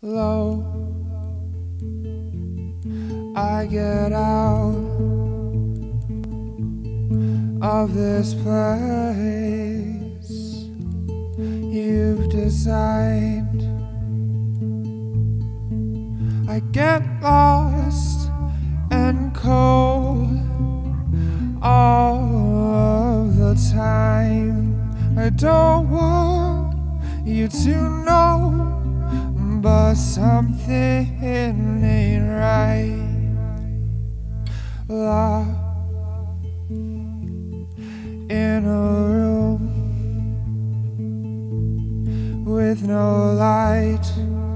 low. I get out of this place you've designed. I get lost and cold all of the time. I don't want you to know, but something ain't right. Locked in a room with no light,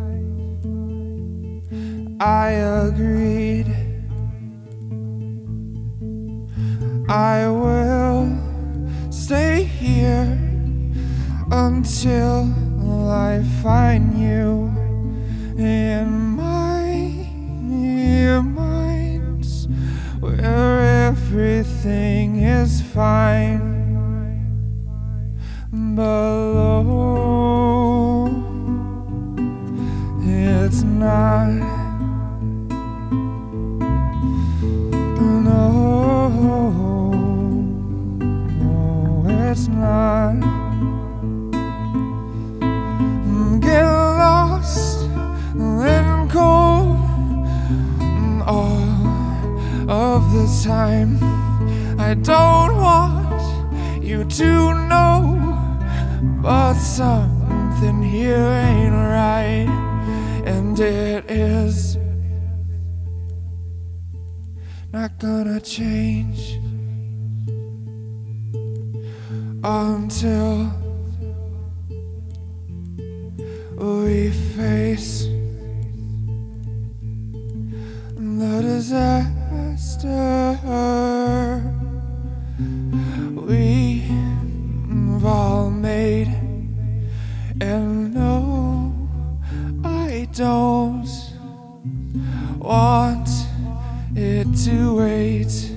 I agreed I will stay here until I find you in my minds where everything is fine. Below, it's not. No, it's not. Get lost and cold all of the time. I don't want you to know, but something here ain't right, and it is not gonna change until we face the disaster we've all made. And no, I don't want it to wait.